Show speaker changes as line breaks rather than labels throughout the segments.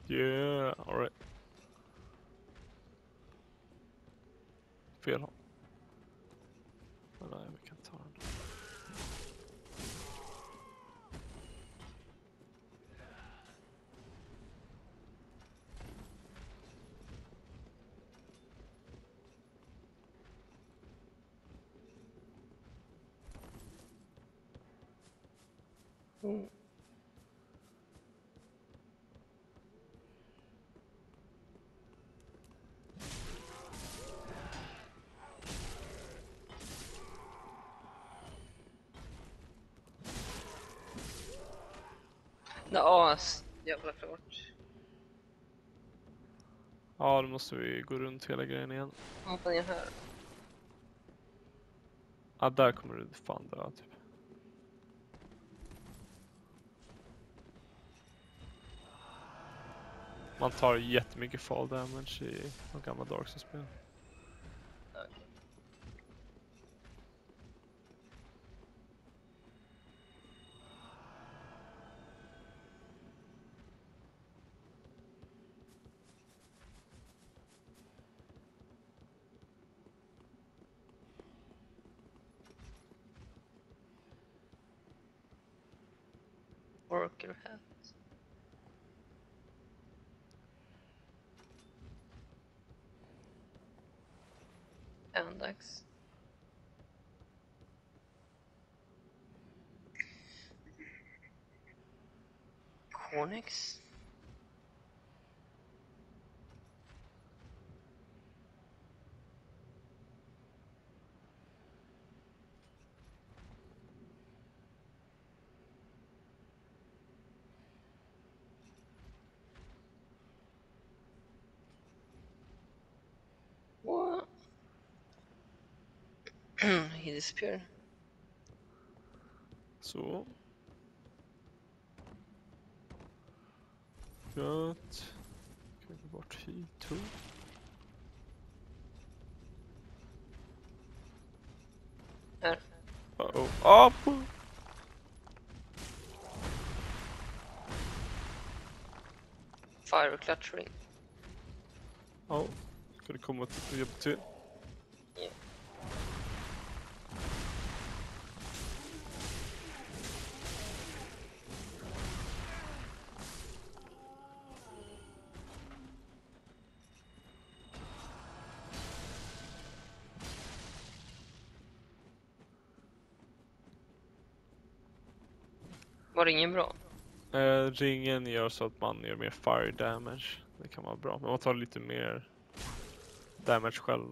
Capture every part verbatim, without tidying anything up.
Yeah, alright. Fel håll. Men nej, vi kan ta den.
Mm. Ja, jävla klart.
Ja, då måste vi gå runt hela grejen igen.
Hoppa ner här.
Ja, där kommer du fan dö typ. Man tar jättemycket fall damage i de gamla Dark Souls-spel.
Okay. Worker hat. Andax. Cornix. What? He disappeared.
Så. Gött. Kan vi gå bort hit? Tro.
Här.
Uh-oh. Up!
Fire clutching.
Ja. Ska det komma till hjälp till?
Yeah. Var det ingen bra?
Eh, ringen gör så att man gör mer fire damage. Det kan vara bra. Men man tar lite mer damage själv då.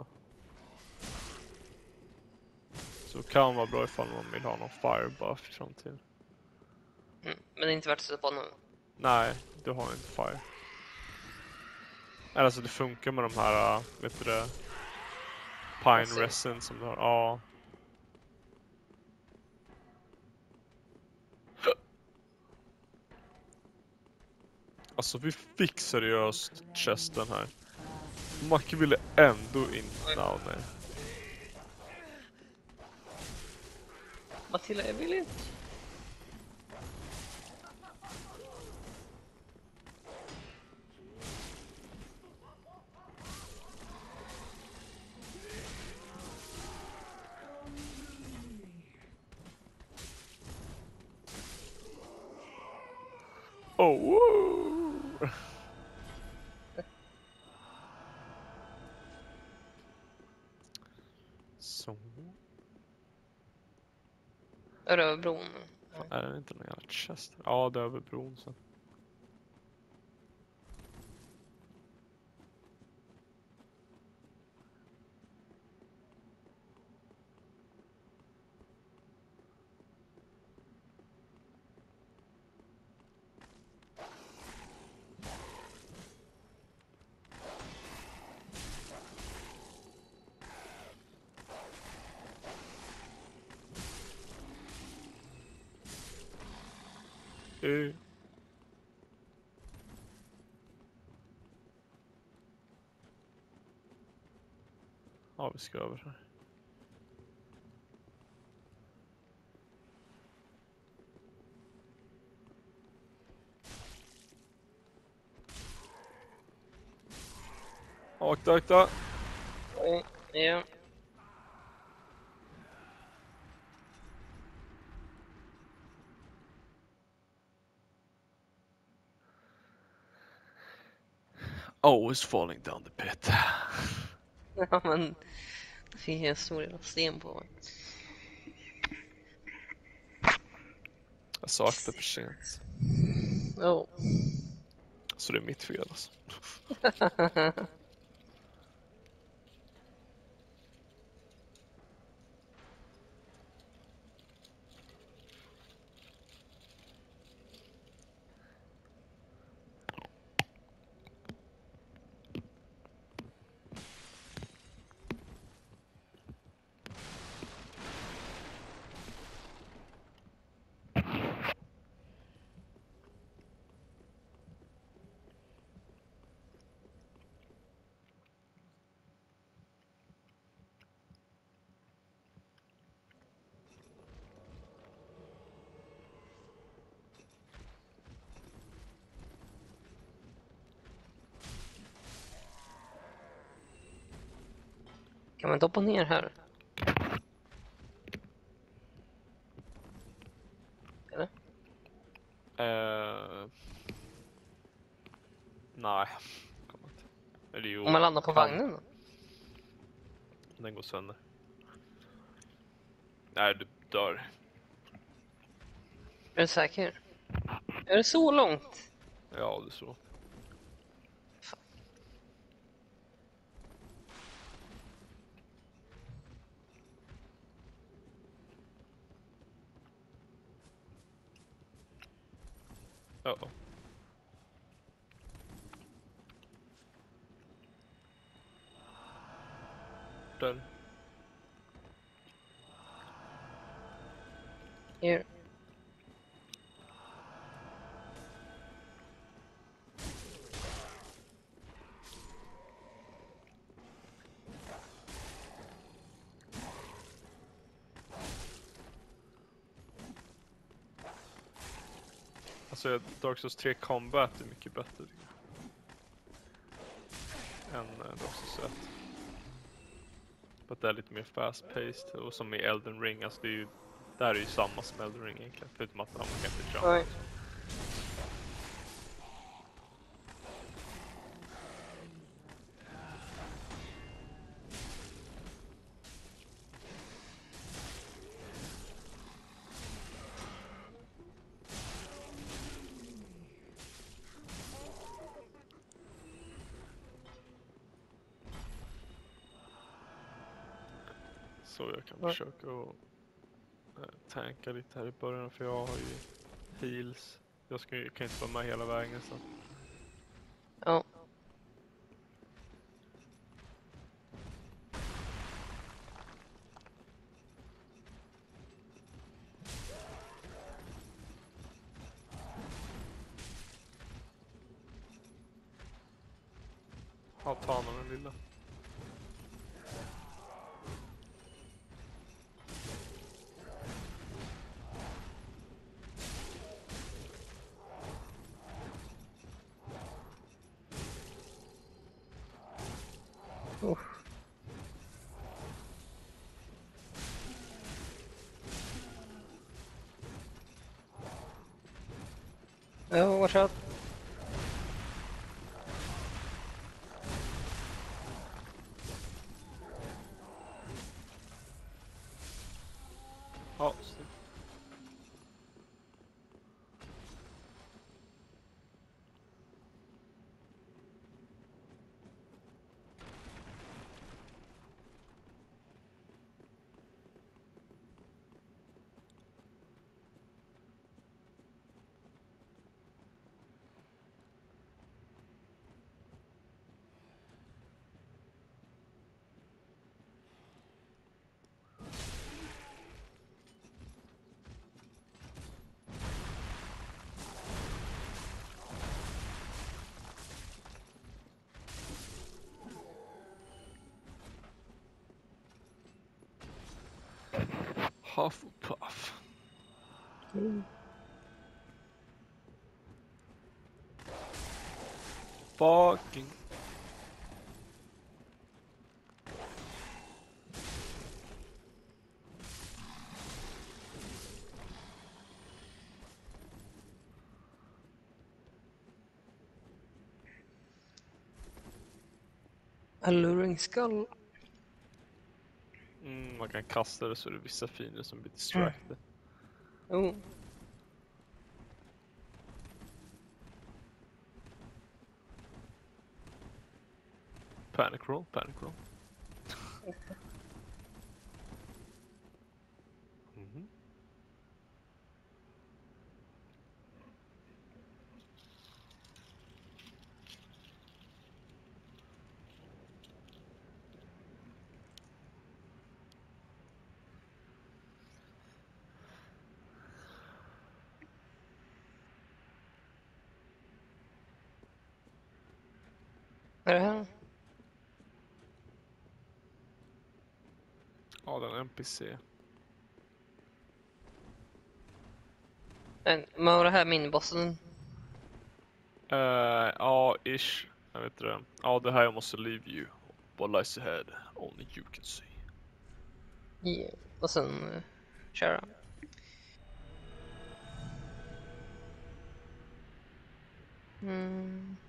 Så det kan vara bra ifall man vill ha någon fire buff i framtiden.
Mm. Men det är inte värt att sätta på nu.
Nej, du har inte fire. Eller alltså det funkar med de här, vet du det? Pine
Resin.
resin som du har. Ja. Alltså vi fick seriöst chesten här. Macke ville ändå inte. No, nej.
Matilda, jag vill inte.
Oh, woo! Så.
Är det över bron?
Fan, är det inte någon jävla chest? Ja, det är över bron så. Uh. Ja, vi ska över här. Akta, akta.
Oj, ja.
Always falling down the pit.
Ja, men det finns en stor jävla sten på.
Jag saknar för sent.
Oh.
Så det är mitt fel alltså.
Kan man inte hoppa ner här? Eller?
Uh... Nej. Kommer inte. Eller jo,
Om man landar på
kan.
vagnen då?
Den går sönder. Nej, du dör.
Är du säker? Är det så långt?
Ja, det är så.
Fan.
Uh-oh. Där.
Here.
Alltså Dark Souls tre Combat är mycket bättre än uh, Dark Souls ett. För att det är lite mer fast-paced och som i Elden Ring, alltså det är ju, där är ju samma som Elden Ring egentligen, förutom att man kan inte jumpa.
Oj.
Så jag kan
Ja.
försöka att äh, tanka lite här i början, för jag har ju heals. Jag ska, jag kan inte vara med hela vägen så.
Ja.
Ja, ta honom den lilla.
Uff. Ja, varsågod.
Ja, snyggt. Hufflepuff.
Mm.
Fucking.
Alluring skull.
Mm, man kan kasta det så det är vissa fiender som blir distracted.
Oh.
Panic roll, panic roll. Mhm.
Vad är det här?
Ja, den N P C.
Men vad var det här minibossen?
Uh, ja, ish. Jag vet inte. Ja, det här jag måste leave you. What lies ahead, only you can see.
Yeah. Och sen uh, köra. Mm.